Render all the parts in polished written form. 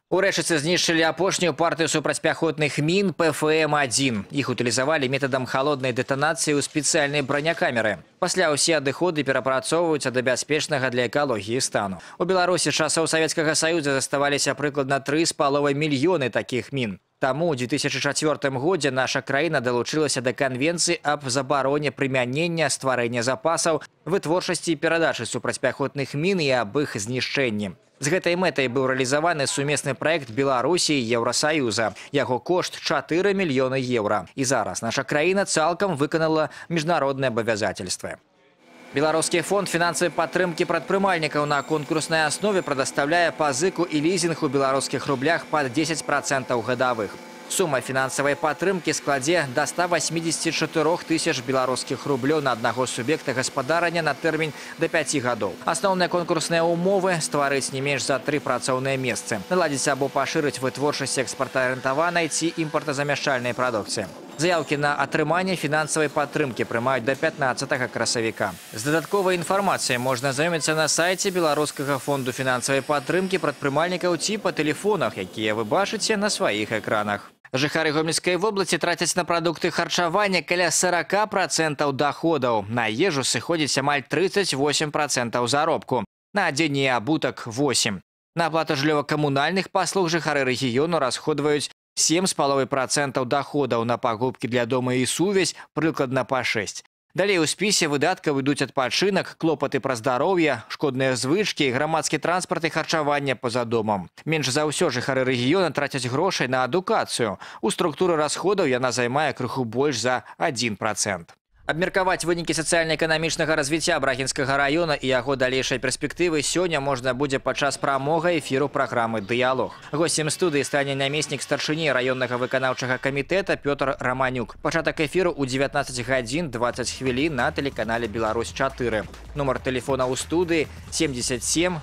У Рэшыцы знішчылі апошнюю партыю супрацьпяхотных мін ПФМ-1. Іх утылізавалі метадам халоднай дэтанацыі ў спецыяльнай бранякамеры. Пасля ўсе адыходы перапрацоўваюцца да бяспечнага для экалогіі стану. У Беларусі часоў Савецкага Саюза заставаліся прыкладна 3,5 мільёны такіх мін. Таму ў 2004 годзе наша краіна далучылася да канвенцыі аб забароне прымянення, стварэння запасаў, вытворчасці і перадачы супрацьпяхотных мін і аб іх знішчэнні. З гэтай мэтай быў рэалізаваны сумесны праект Беларусі і Еўрасаюза. Яго кошт 4 мільёны еўра. І зараз наша краіна цалкам выканала міжнародныя абавязательствы. Беларускі фонд фінансавай падтрымкі прадпрымальнікаў на конкурснай аснове прадастаўляе пазыку і лізінг у беларускіх рублях пад 10% гадавых. Сума фінансавай падтрымкі складзе да 184 тысяч беларускіх рублёў на аднаго суб'екта гаспадарання на тэрмін да 5 гадоў. Асноўныя конкурсныя ўмовы – стварыць не менш за 3 працоўныя месцы, наладзіць або пашырыць вытворчасць экспартаарыентаванай ці імпартазамяшчальнай прадукцыі. Заяўкі на атрыманне фінансавай падтрымкі прымаюць да 15 красавіка. З дадатковай інфармацыяй можна азнаёміцца на сайце Беларускага фонду фінансавай падтрымкі прадпрымальнікаў ці па тэлефонах, якія вы бачыце на сваіх экранах. Жыхары Гомельскай вобласці трацяць на прадукты харчавання каля 40% доходаў. На ежу сыходзіць амаль 38% заробку. На адзенне і абутак – 8%. На аплату жыллёва-камунальных паслуг жыхары рэгіёну расходваюць 7,5% доходаў, на пакупкі для дома і сувязь прыкладна па 6%. Далей у спісе выдаткаў ідуць адпачынак, клопаты пра здароўе, шкодныя звычкі, грамадскі транспарт і харчаванне па-за домам. Менш за ўсё жыхары рэгіёна трацяць грошай на адукацыю. У структуры расходаў яна займае крыху больш за 1%. Абмеркаваць вынікі сацыяльна-эканамічнага развіцця Брагінскага раёна і яго далейшай перспектывы сёння можна будзе падчас прамога эфіру праграмы «Дыялог». Госцем студыі стане намеснік старшыні раённага выканаўчага камітэта Пётр Раманюк. Пачатак эфіру ў 19 гадзін 20 хвілін на тэлеканале «Беларусь-4». Нумар тэлефона ў студыі 77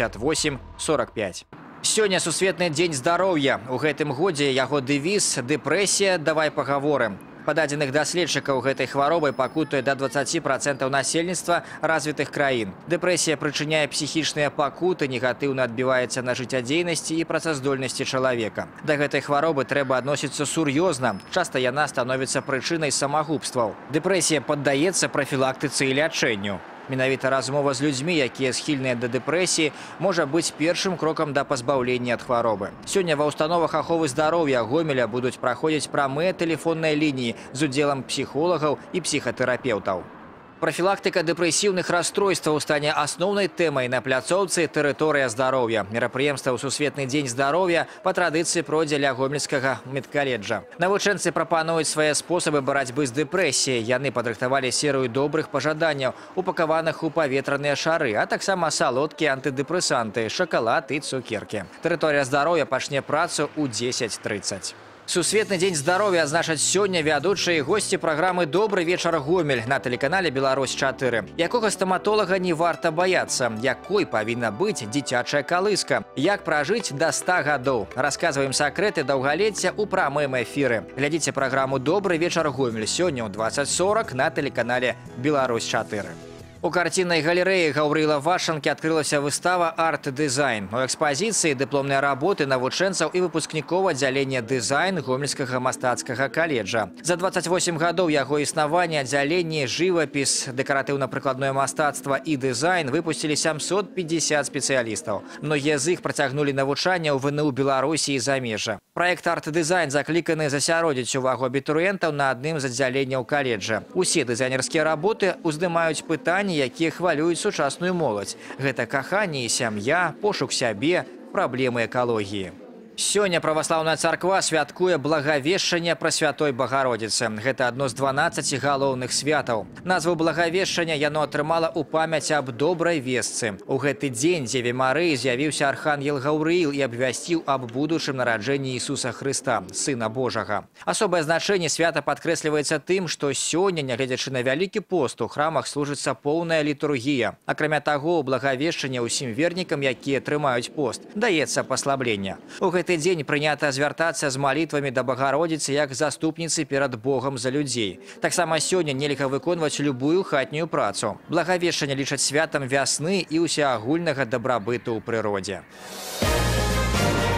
68 45. Сёння сусветны дзень здароўя. У гэтым годзе яго дэвіз «Дэпрэсія, давай пагаворым». Па дадзеных даследчыкаў гэтай хваробай пакутуе да 20% насельніцтва развітых краін. Дэпрэсія прычыняе псіхічныя пакуты, негатыўна адбіваецца на жыццядзейнасці і працаздольнасці чалавека. Да гэтай хваробы трэба адносіцца сур'ёзна. Часта яна становіцца прычынай самагубстваў. Дэпрэсія паддаецца прафілактыцы і лячэнню. Менавіта размова з людзьмі, якія схільныя да дэпрэсіі, можа быць першым крокам да пазбаўлення ад хваробы. Сёння ва ўстановах аховы здароўя Гомеля будуць праходзіць прамыя тэлефонныя лініі з удзелам псіхолагаў і псіхатэрапеўтаў. Профілактыка дэпрэсіўных расстройстваў стане асноўнай тэмай на пляцоўцы «Тэрыторыя здароўя». Мерапрыемства ў сусветны дзень здароўя па традыцыі пройдзе ля Гомельскага медкаледжа. Навучэнцы прапануюць свае спосабы барацьбы з дэпрэсіяй. Яны падрыхтавалі серыю добрых пажаданняў, упакаваных у паветраныя шары, а таксама салодкія антыдэпрэсанты, шакалад і цукеркі. «Тэрыторыя здароўя» пачне працу ў 10:30. Сусветны дзень здароўя адзначаць сёння вядучыя госці праграмы «Добры вечар, Гомель» на тэлеканале «Беларусь-4». Якога стаматолага не варта баяцца? Якой павінна быць дзіцячая калыска? Як пражыць да 100 гадоў? Расказваем сакрэты даўгалецця ў прамым эфіры. Глядзіце праграму «Добры вечар, Гомель» сёння ў 20:40 на тэлеканале «Беларусь-4». У карціннай галерэі Гаўрыла Вашанкі адкрылася выстава «Арт-дызайн». У экспазіцыі дыпломныя работы навучэнцаў і выпускнікоў аддзялення дызайн Гомельскага мастацкага каледжа. За 28 гадоў яго існавання аддзяленні жывапіс, дэкаратыўна-прыкладное мастацтва і дызайн выпусцілі 750 спецыялістаў. Многія з іх працягнулі навучанне ў ВНУ Беларусі і замежжа. Праект «Арт-дызайн» закліканы засяродзіць увагу абітурыентаў на адным з аддзяленняў каледжа. Усе дызайнерскія работы уздымаюць пытанні, якія хвалююць сучасную моладзь. Гэта каханне і сям'я, пошук сябе, праблемы экалогіі. Сёння праваслаўная царква святкуе благавешчанне Прасвятой Багародзіцы. Гэта адно з 12 галоўных святаў. Назву благавешчання яно атрымала ў памяць аб добрай вестцы. У гэты дзень Дзеве Марыі з'явіўся архангел Гаўрыіл і абвясціў аб будучым нараджэнні Ісуса Хрыста, Сына Божага. Асобае значэнне свята падкрэсліваецца тым, што сёння, нягледзячы на вялікі пост, у храмах служыцца поўная літургія. Акрамя таго, у благавешчанне ўсім вернікам, якія трымаюць пост, даецца паслабленне. У гэты дзень прынята звяртацца з малітвамі да Багародзіцы як заступніцы перад Богам за людзей. Таксама сёння нельга выконваць любую хатнюю працу. Благавешчанне лічаць святам вясны і ўсеагульнага дабрабыту ў прыродзе.